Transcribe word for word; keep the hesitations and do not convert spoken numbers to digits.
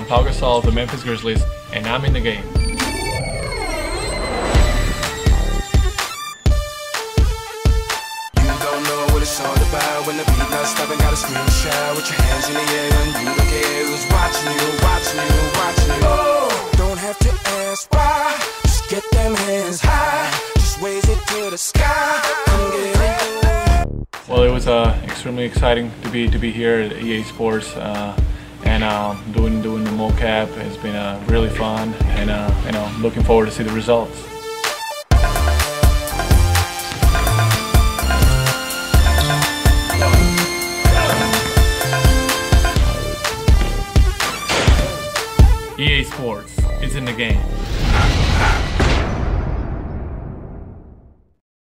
Pau Gasol of the Memphis Grizzlies, and I'm in the game. It's all about when the beat not stopping, gotta scream and shout with your hands in the air and you don't care who's watching you, watching you, watching you. Oh, don't have to ask why, just get them hands high, just raise it to the sky, come get it. Well, it was uh, extremely exciting to be to be here at E A Sports, uh, and um, doing doing the mocap has been uh, really fun, and uh, you know, looking forward to see the results. E A Sports, it's in the game.